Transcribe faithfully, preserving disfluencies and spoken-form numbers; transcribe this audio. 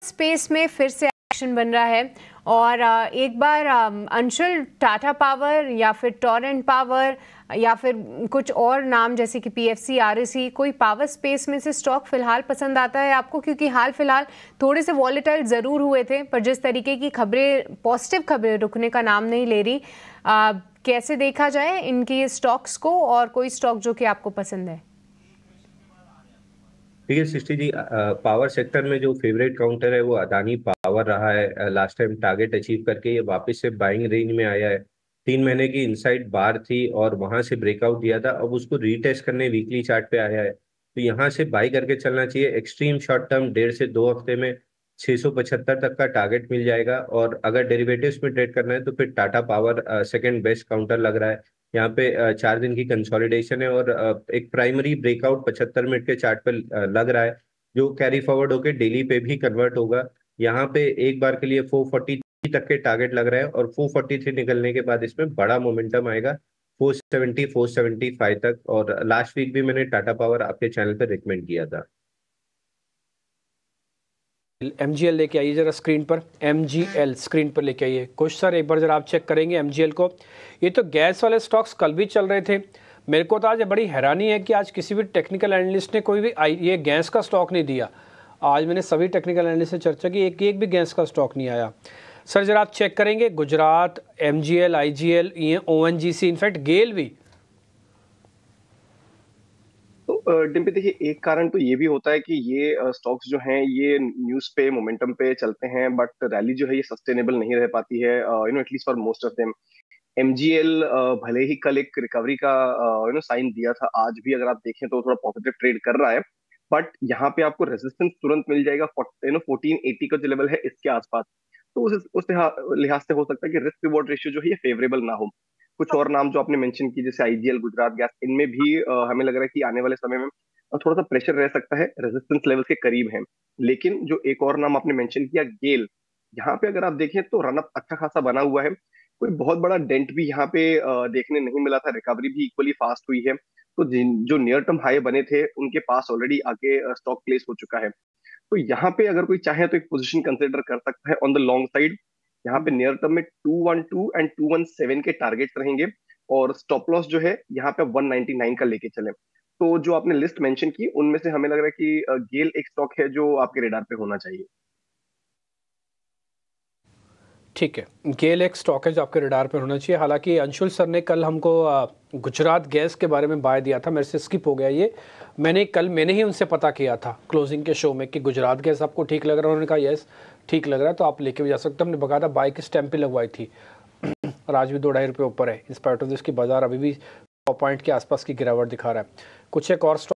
Space में फिर से एक्शन बन रहा है और एक बार अंशुल, टाटा पावर या फिर टोरेंट पावर या फिर कुछ और नाम जैसे कि पीएफसी, आरईसी, कोई पावर स्पेस में से स्टॉक फिलहाल पसंद आता है आपको? क्योंकि हाल फिलहाल थोड़े से वॉलेटाइल ज़रूर हुए थे, पर जिस तरीके की खबरें, पॉजिटिव खबरें रुकने का नाम नहीं ले रही। आ, कैसे देखा जाए इनकी स्टॉक्स को, और कोई स्टॉक जो कि आपको पसंद है? ठीक है सृष्टि जी, पावर सेक्टर में जो फेवरेट काउंटर है वो अदानी पावर रहा है। लास्ट टाइम टारगेट अचीव करके ये वापस से बाइंग रेंज में आया है। तीन महीने की इनसाइड बार थी और वहां से ब्रेकआउट दिया था, अब उसको रीटेस्ट करने वीकली चार्ट पे आया है, तो यहाँ से बाई करके चलना चाहिए। एक्सट्रीम शॉर्ट टर्म डेढ़ से दो हफ्ते में छह सौ पचहत्तर तक का टारगेट मिल जाएगा। और अगर डेरिवेटिव्स में ट्रेड करना है तो फिर Tata power second best counter लग रहा है। यहाँ पे अ, चार दिन की कंसोलिडेशन है और अ, एक प्राइमरी ब्रेकआउट पचहत्तर मिनट के चार्ट पे अ, लग रहा है, जो कैरी फॉरवर्ड होकर डेली पे भी कन्वर्ट होगा। यहाँ पे एक बार के लिए फोर फोर्टी तक के टारगेट लग रहा है और फोर फोर्टी थ्री निकलने के बाद इसमें बड़ा मोमेंटम आएगा four seventy four seventy five तक। और लास्ट वीक भी मैंने टाटा पावर आपके चैनल पे रिकमेंड किया था। एमजीएल लेके आइए जरा स्क्रीन पर, एमजीएल स्क्रीन पर लेके आइए। कुछ सर एक बार जरा आप चेक करेंगे एमजीएल को। ये तो गैस वाले स्टॉक्स कल भी चल रहे थे। मेरे को तो आज बड़ी हैरानी है कि आज किसी भी टेक्निकल एनालिस्ट ने कोई भी ये गैस का स्टॉक नहीं दिया। आज मैंने सभी टेक्निकल एनालिस्ट से चर्चा की, एक एक भी गैस का स्टॉक नहीं आया। सर जरा आप चेक करेंगे, Gujarat, MGL, IGL, ONGC, in fact GAIL भी। तो डिम्पी देखिए, एक कारण तो ये भी होता है कि ये स्टॉक्स जो हैं ये न्यूज पे मोमेंटम पे चलते हैं, बट रैली जो है ये सस्टेनेबल नहीं रह पाती है, you know at least for most of them. MGL भले ही कल एक रिकवरी का यू नो साइन दिया था, आज भी अगर आप देखें तो थोड़ा पॉजिटिव ट्रेड कर रहा है, बट यहाँ पे आपको रेजिस्टेंस तुरंत मिल जाएगा, यू नो फोर्टीन एटी का जो लेवल है इसके आसपास। तो उस उस लिहाज से हो सकता है कि रिस्क रिवॉर्ड रेशियो जो है ये फेवरेबल ना हो। कुछ और नाम जो आपने मेंशन की जैसे आईजीएल, गुजरात गैस, इनमें भी uh, हमें लग रहा है कि आने वाले समय में थोड़ा सा प्रेशर रह सकता है, रेजिस्टेंस लेवल के करीब है। लेकिन जो एक और नाम आपने मेंशन किया गेल, यहाँ पे अगर आप देखें तो रनअप अच्छा खासा बना हुआ है, कोई बहुत बड़ा डेंट भी यहाँ पे देखने नहीं मिला था, रिकवरी भी इक्वली फास्ट हुई है। तो जिन जो नियर टर्म हाई बने थे उनके पास ऑलरेडी आके स्टॉक प्लेस हो चुका है। तो यहाँ पे अगर कोई चाहे तो एक पोजीशन कंसिडर कर सकता है ऑन द लॉन्ग साइड। यहाँ पे नियर टर्म में two one two and two one seven के टारगेट्स रहेंगे और स्टॉप लॉस जो है यहाँ पे वन नाइंटी नाइन का लेके चले। तो जो आपने लिस्ट मेंशन की उनमें से हमें लग रहा है कि गेल एक स्टॉक है जो आपके रेडार पे होना चाहिए। ठीक है, गेल एक स्टॉक है जो आपके रडार पर होना चाहिए। हालांकि अंशुल सर ने कल हमको गुजरात गैस के बारे में बाय दिया था, मेरे से स्किप हो गया ये। मैंने कल मैंने ही उनसे पता किया था क्लोजिंग के शो में कि गुजरात गैस आपको ठीक लग रहा है। उन्होंने कहा यस ठीक लग रहा है तो आप लेके भी जा सकते हो। हमने बकायदा बाय की स्टैंप पे लगवाई थी और आज भी दो ढाई रुपये ऊपर है। इंस्पाइट ऑफ दिस की बाजार अभी भी सौ पॉइंट के आसपास की गिरावट दिखा रहा है। कुछ एक और